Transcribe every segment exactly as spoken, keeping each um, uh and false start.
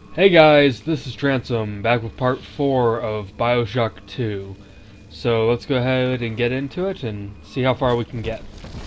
Hey guys, this is Transom, back with part four of Bioshock two. So let's go ahead and get into it and see how far we can get.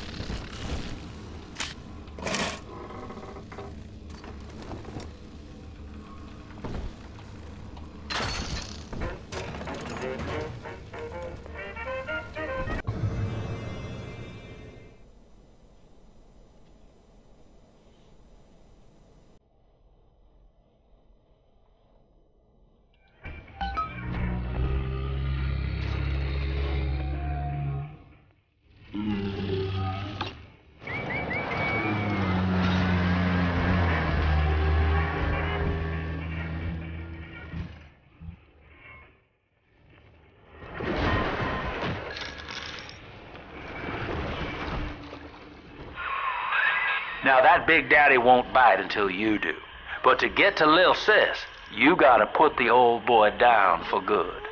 Now that Big Daddy won't bite until you do. But to get to Lil Sis, you gotta put the old boy down for good.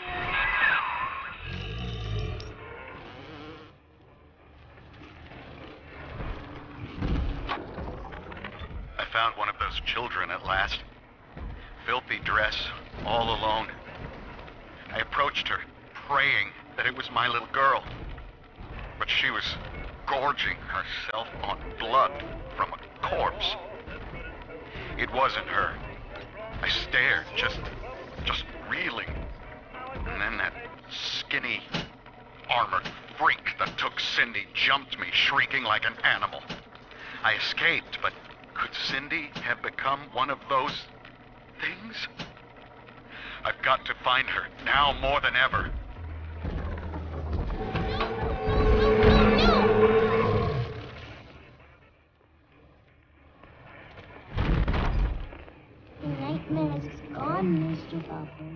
I found one of those children at last. Filthy dress, all alone. I approached her, praying that it was my little girl. But she was gorging herself on blood from a corpse. It wasn't her. I stared, just, just reeling. And then that skinny, armored freak that took Cindy jumped me, shrieking like an animal. I escaped, but could Cindy have become one of those things? I've got to find her, now more than ever. The nightmare's gone, Mister Bubbles.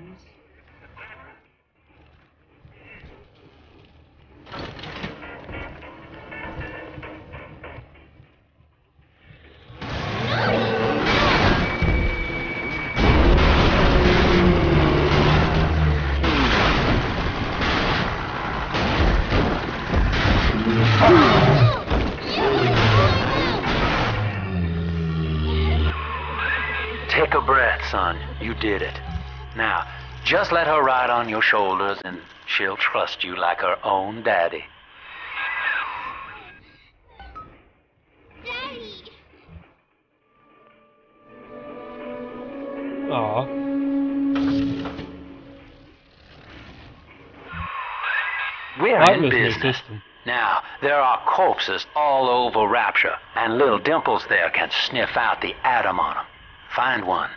Take a breath, son. You did it. Now, just let her ride on your shoulders and she'll trust you like her own daddy. Daddy! Aw. We're That in was new business. system. Now, there are corpses all over Rapture, and little Dimples there can sniff out the atom on them. Find one.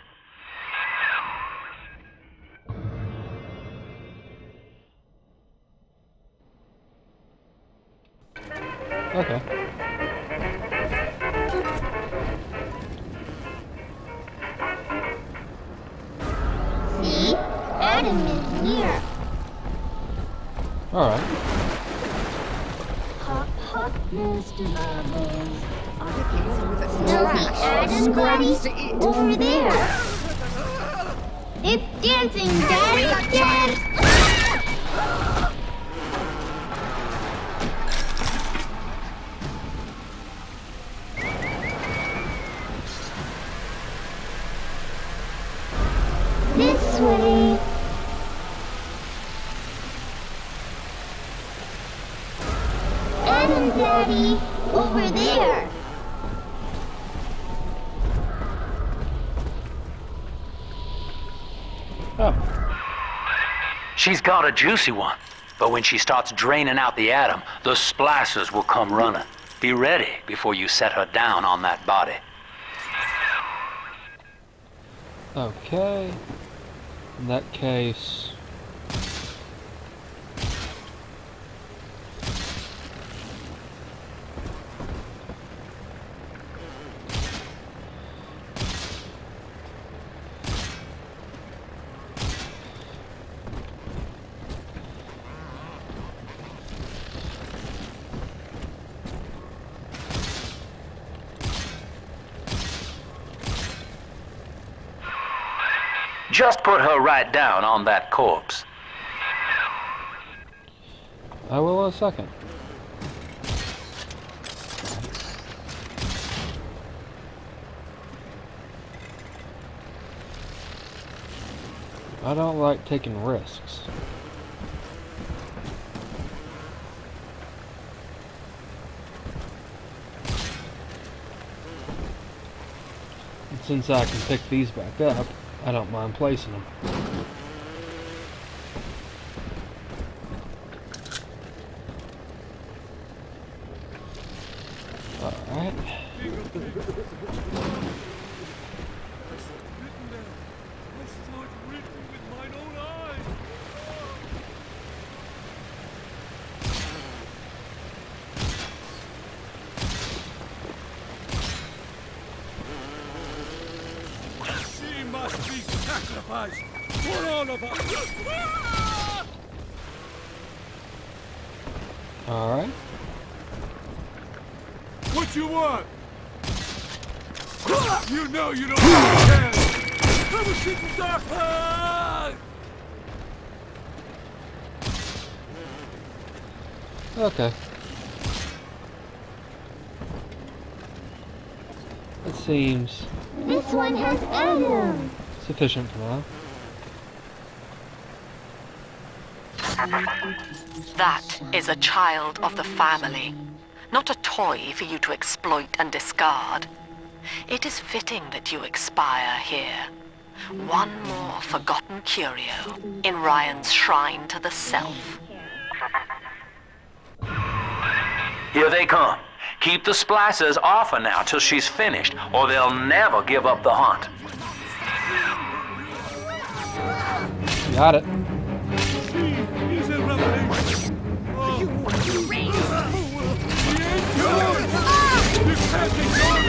Okay. See? Adam is here. Alright. Hop, hop, Mister Bubbles. Are the kids with us? No, the Adam Daddy to eat. over there. It's dancing, Daddy. Dance. This way. Adam Daddy, over there. Oh. She's got a juicy one, but when she starts draining out the atom, the splicers will come running. Be ready before you set her down on that body. Okay. In that case... Just put her right down on that corpse. I will in a second. I don't like taking risks. And since I can pick these back up, I don't mind placing them. Alright. She must be sacrificed for all of us. Alright. What you want? You know you don't have a chance. Come and sit in dark. Ah! Okay. It seems This one has Adam. sufficient for now. That is a child of the family, not a toy for you to exploit and discard. It is fitting that you expire here. One more forgotten curio in Ryan's shrine to the self. Here they come. Keep the splicers off her now till she's finished, or they'll never give up the hunt. Got it. He's a revelation. Oh, you raise. He ain't good. You can't ignore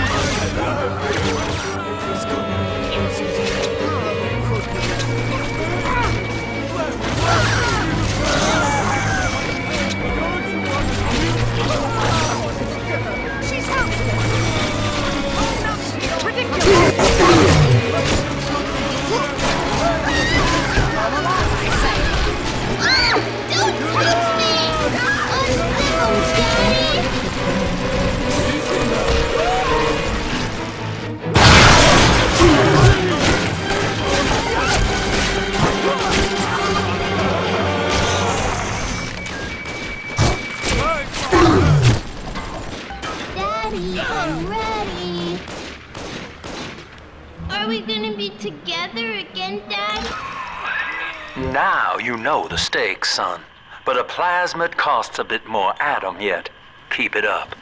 She's helpless! Ridiculous! Don't touch me! Unsettled, Daddy! Daddy, I'm ready. Are we gonna be together again, Daddy? Now you know the stakes, son. But a plasmid costs a bit more Adam yet. Keep it up.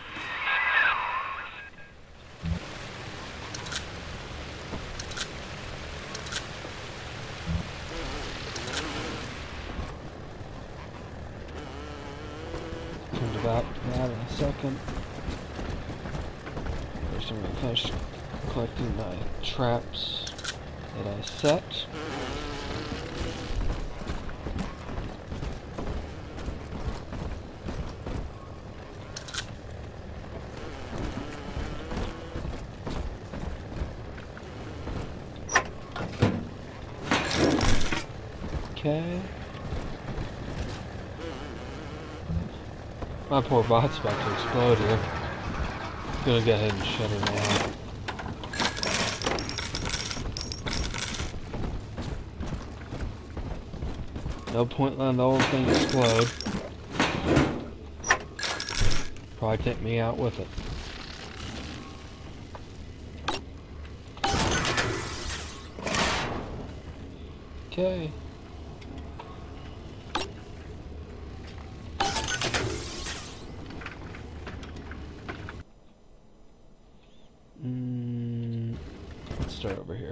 Come back to that in a second. First I'm going to finish collecting my traps that I set. Okay. My poor bot's about to explode here. I'm gonna go ahead and shut her down. No point letting the whole thing explode. Probably take me out with it. Okay. Mm, let's start over here.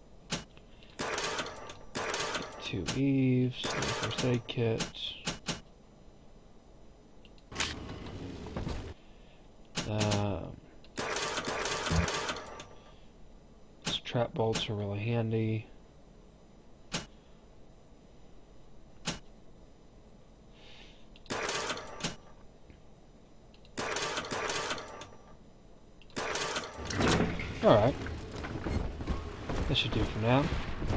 Two Eves, the first aid kit. Um, these trap bolts are really handy. Alright. That should do for now.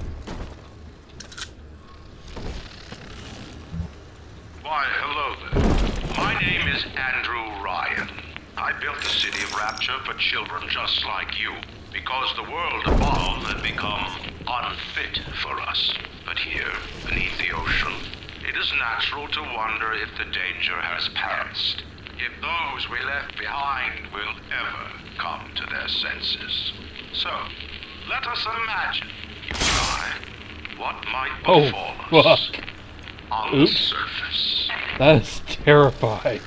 Why, hello there. My name is Andrew Ryan. I built the city of Rapture for children just like you, because the world above had become unfit for us. But here, beneath the ocean, it is natural to wonder if the danger has passed. If those we left behind will ever come to their senses. So, let us imagine, you and I, what might Oh, befall us fuck. on Oops. the surface. That is terrifying.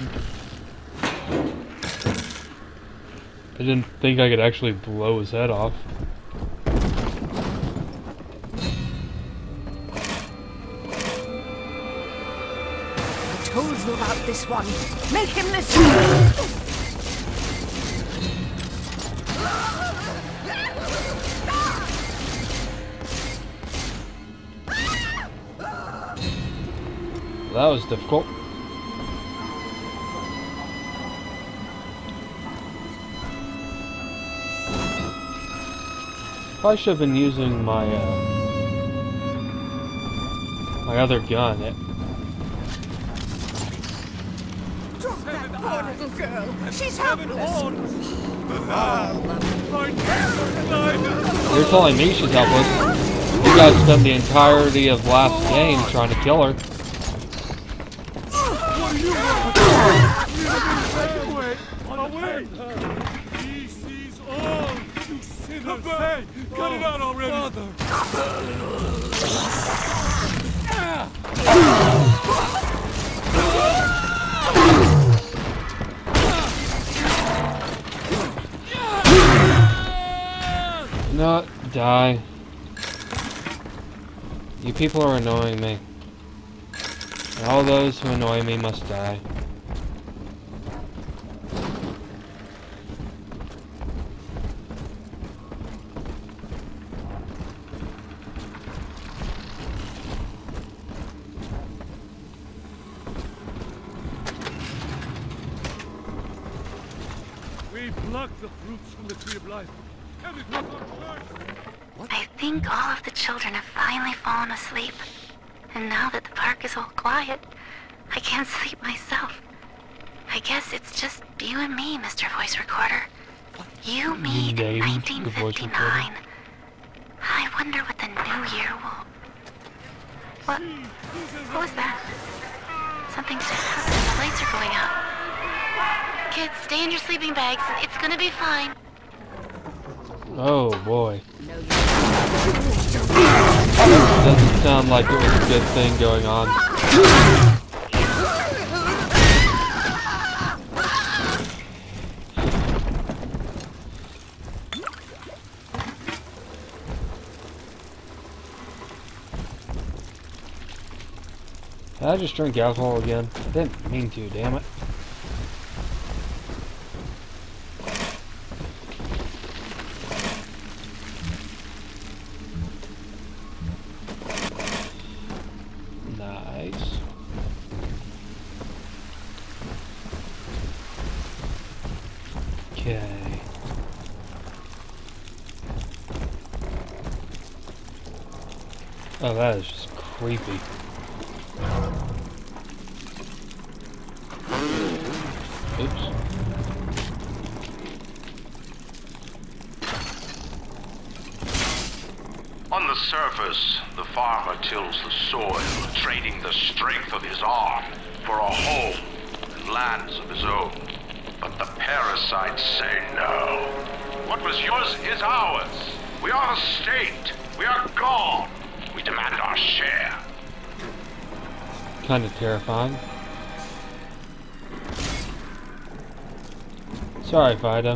I didn't think I could actually blow his head off. I told you about this one. Make him listen. That was difficult. Probably should have been using my uh, my other gun. It, Drop that poor little girl. She's helpless. you're telling me she's helpless. You guys spent the entirety of last game trying to kill her. Away! He sees all, you sinners! Hey, cut it out already! Father! No, die. You people are annoying me. And all those who annoy me must die. We plucked the fruits from the tree of life. And it was our choice. I think all of the children have finally fallen asleep. And now that the park is all quiet, I can't sleep myself. I guess it's just you and me, Mister Voice Recorder. You made Dave, the nineteen voice fifty-nine. I wonder what the new year will... What? What was that? Something's happening. The lights are going out. Kids, stay in your sleeping bags. It's gonna be fine. Oh boy. Doesn't sound like it was a good thing going on. Did I just drink alcohol again? I didn't mean to, damn it. Nice. Okay. Oh, that is just creepy. Oops. On the surface, the farmer tills the soil, trading the strength of his arm for a home and lands of his own. But the parasites say no. What was yours is ours. We are the state. We are gone. We demand our share. Kind of terrifying. Sorry, Fido.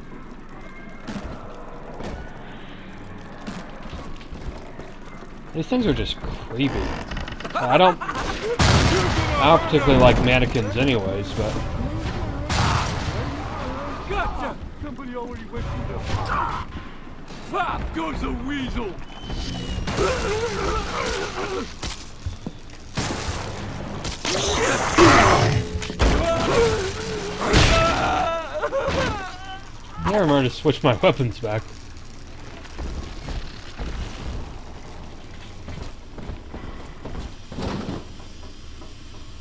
These things are just creepy. I don't... I don't particularly like mannequins anyways, but... Gotcha! Somebody already went through the... Pop goes the weasel! I remember to switch my weapons back.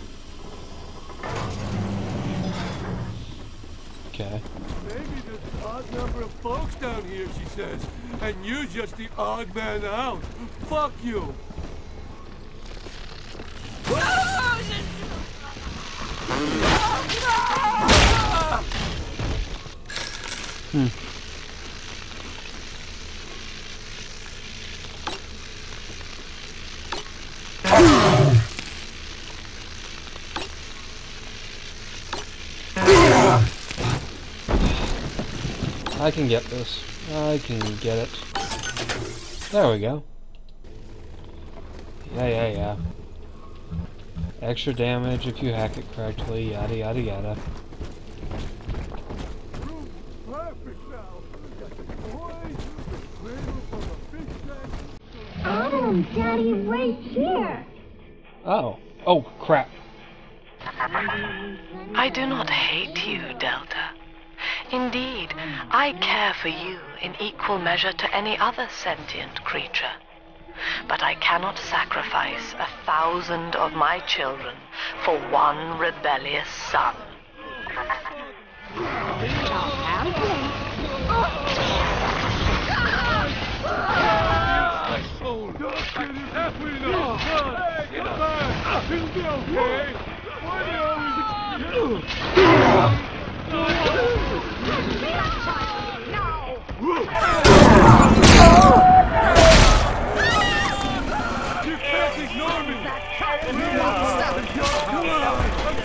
Maybe this time odd number of folks down here, she says. And you're just the odd man out. Fuck you. Hmm. I can get this. I can get it. There we go. Yeah, yeah, yeah. Extra damage if you hack it correctly, yada yada yada. Perfect now. Got the toy, the cradle from the fish tank. Adam, Daddy's right here. Oh. Oh, crap. I do not hate you, Delta. Indeed, I care for you in equal measure to any other sentient creature. But I cannot sacrifice a thousand of my children for one rebellious son. Oh, don't get it halfway now. Hey, get back. It'll be okay. Why do you always... You can't ignore me! Come on! I'm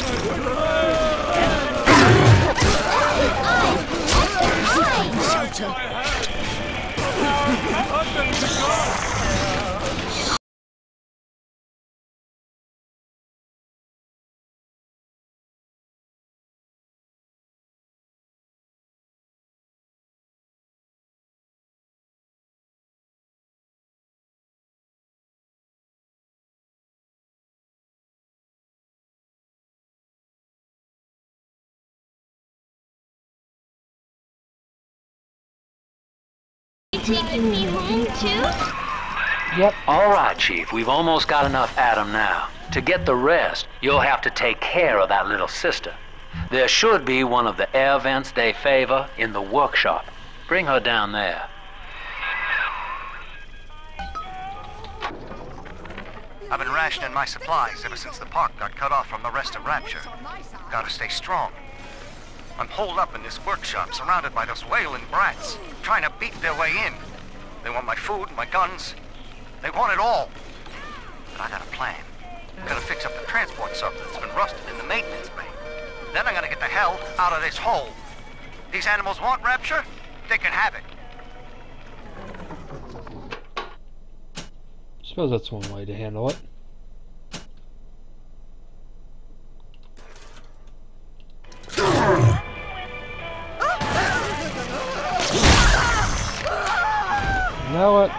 Taking me home too? Yep. All right, Chief. We've almost got enough Adam now. To get the rest, you'll have to take care of that little sister. There should be one of the air vents they favor in the workshop. Bring her down there. I've been rationing my supplies ever since the park got cut off from the rest of Rapture. Gotta stay strong. I'm holed up in this workshop, surrounded by those whaling brats, trying to beat their way in. They want my food, my guns. They want it all. But I got a plan. Gotta fix up the transport sub that's been rusted in the maintenance bay. Then I'm gonna get the hell out of this hole. These animals want Rapture? They can have it. Suppose that's one way to handle it. You know what?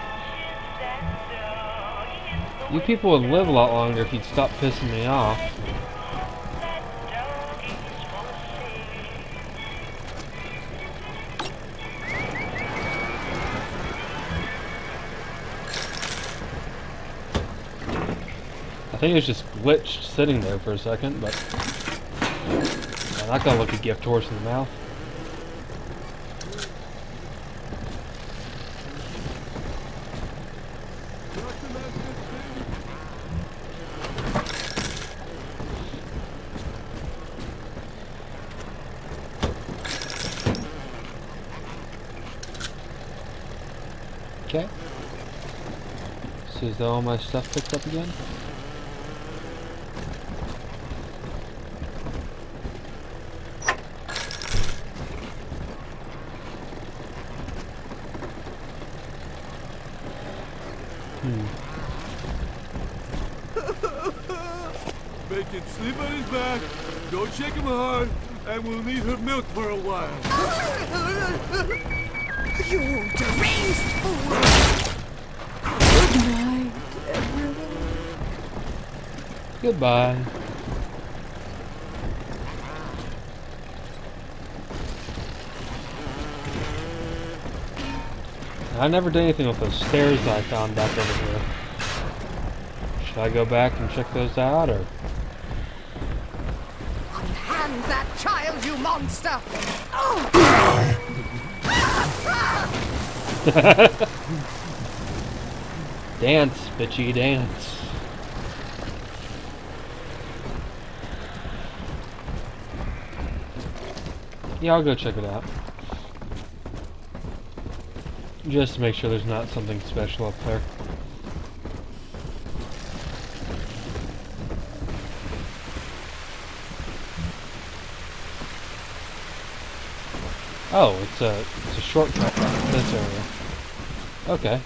You people would live a lot longer if you'd stop pissing me off. I think it's just glitched sitting there for a second, but I'm not gonna look a gift horse in the mouth. Okay. So is all my stuff picked up again? Hmm. Make it sleep on his back, don't shake him hard, and we'll need her milk for a while. You deranged fool! Good night, everyone. Goodbye. I never did anything with those stairs that I found back over here. Should I go back and check those out, or? Unhand that child, you monster! Oh. Dance, bitchy, dance. Yeah, I'll go check it out. Just to make sure there's not something special up there. Oh, it's a it's a shortcut to this area. Okay.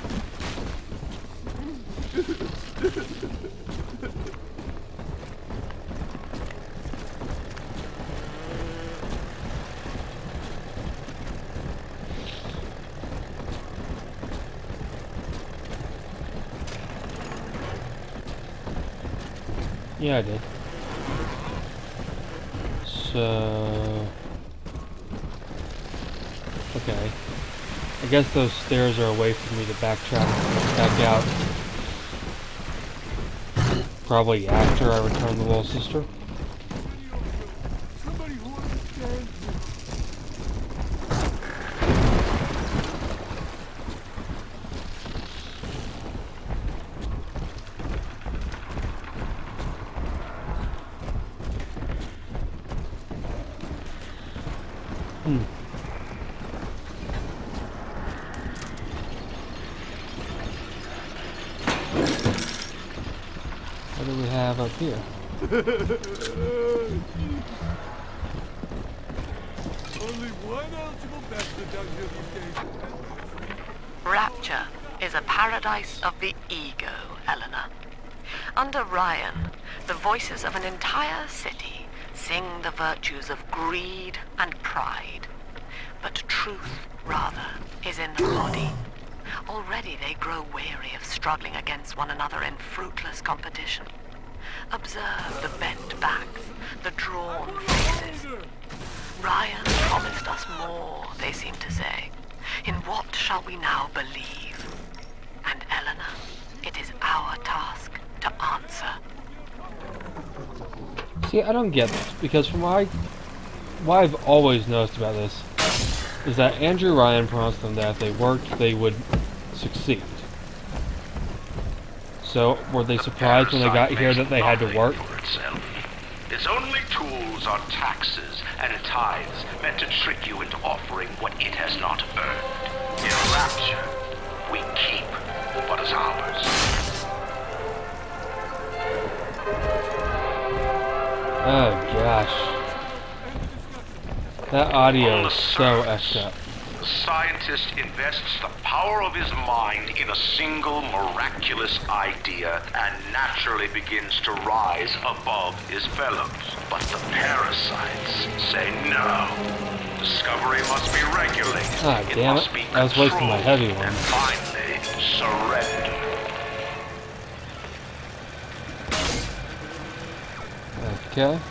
Yeah, I did. So... Okay. I guess those stairs are a way for me to backtrack back out. Probably after I return the little sister. Somebody who understands me. Hmm. What do we have up here? Only one eligible bastard down here these days. Rapture is a paradise of the ego, Eleanor. Under Ryan, the voices of an entire city sing the virtues of greed and pride. But truth, rather, is in the body. Already they grow weary of struggling against one another in fruitless competition. Observe the bent backs, the drawn faces. Ryan promised us more, they seem to say. In what shall we now believe? And Eleanor, it is our task to answer. See, I don't get this, because from what, I, what I've always noticed about this is that Andrew Ryan promised them that if they worked, they would succeed. So, were they surprised when they got here that they had to work? Its only tools are taxes and tithes meant to trick you into offering what it has not earned. In Rapture, we keep what is ours. Oh gosh. That audio is so effed up. The scientist invests the power of his mind in a single miraculous idea and naturally begins to rise above his fellows. But the parasites say no. Discovery must be regulated. Ah, it damn must it. be I was wasting my heavy one. And finally, surrender. Okay.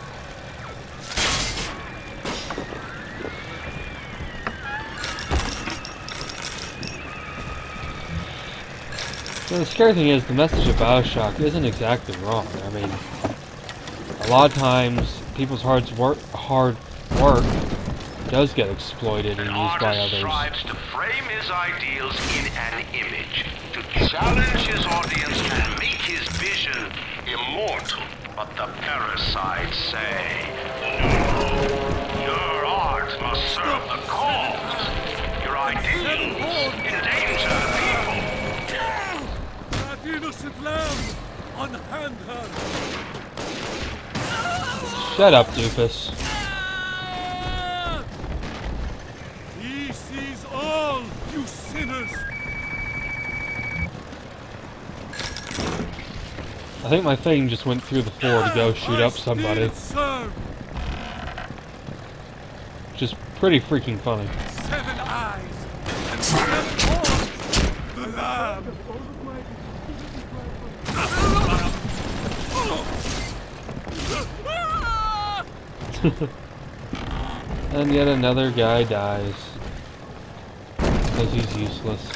So the scary thing is, the message of Bioshock isn't exactly wrong. I mean, a lot of times, people's hard work, hard work does get exploited and used by others. An artist strives to frame his ideals in an image, to challenge his audience and make his vision immortal. But the parasites say, no, your art must serve the cause. Your ideals endanger the people. That innocent lamb! Unhand her! Shut up, doofus. He sees all, you sinners! I think my thing just went through the floor to go shoot up somebody. Which is pretty freaking funny. Seven eyes! And seven horns! The lamb! And yet another guy dies. Because he's useless.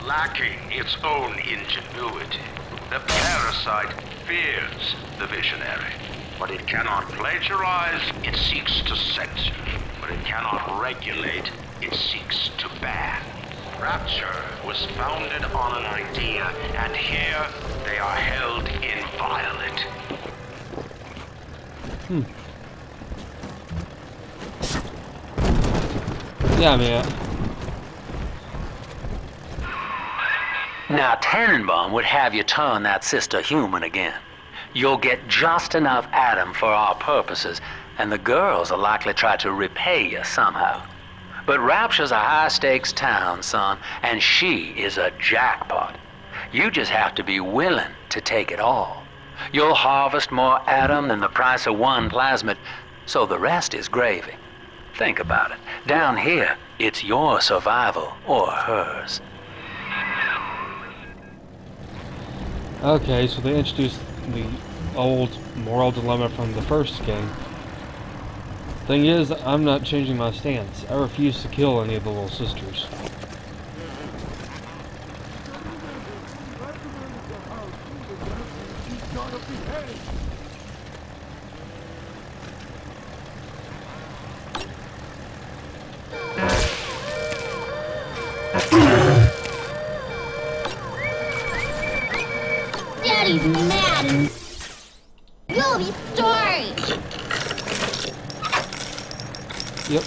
lacking its own ingenuity. The parasite fears the visionary. What it cannot plagiarize, it seeks to censor. What it cannot regulate, it seeks to ban. Rapture was founded on an idea, and here they are held inviolate. Hmm. Yeah, man. Now, Tannenbaum would have you turn that sister human again. You'll get just enough Adam for our purposes, and the girls will likely try to repay you somehow. But Rapture's a high-stakes town, son, and she is a jackpot. You just have to be willing to take it all. You'll harvest more Adam than the price of one plasmid, so the rest is gravy. Think about it. Down here, it's your survival or hers. Okay, so they introduced the old moral dilemma from the first game. Thing is, I'm not changing my stance. I refuse to kill any of the little sisters. Daddy's mad and you'll be sorry. Yep.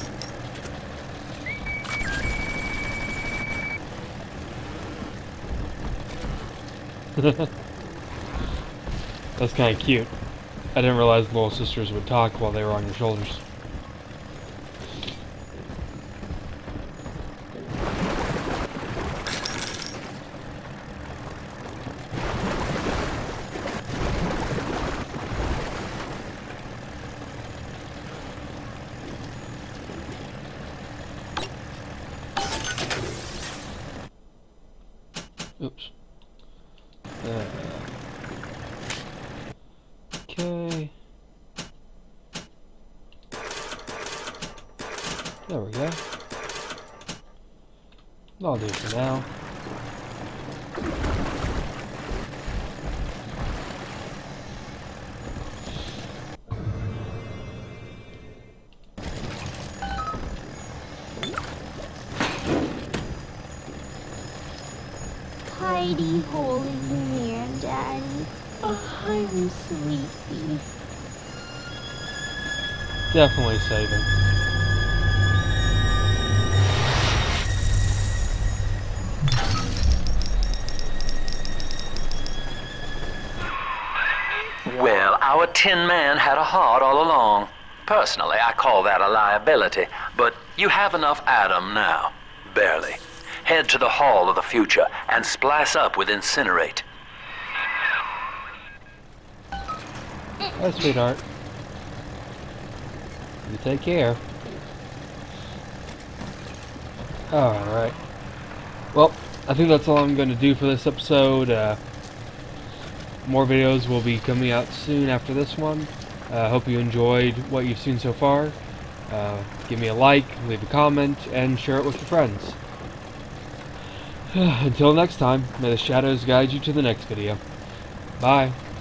That's kind of cute. I didn't realize the little sisters would talk while they were on your shoulders. Oops. Uh, okay. There we go. That'll do for now. Hidey hole is near, Daddy. Oh, I'm sleepy. Definitely saving. Well, our Tin Man had a heart all along. Personally, I call that a liability, but you have enough Adam now. Barely. Head to the Hall of the Future and splice up with Incinerate. Hi, sweetheart. You take care. Alright. Well, I think that's all I'm going to do for this episode. Uh, more videos will be coming out soon after this one. I uh, hope you enjoyed what you've seen so far. Uh, give me a like, leave a comment, and share it with your friends. Until next time, may the shadows guide you to the next video. Bye.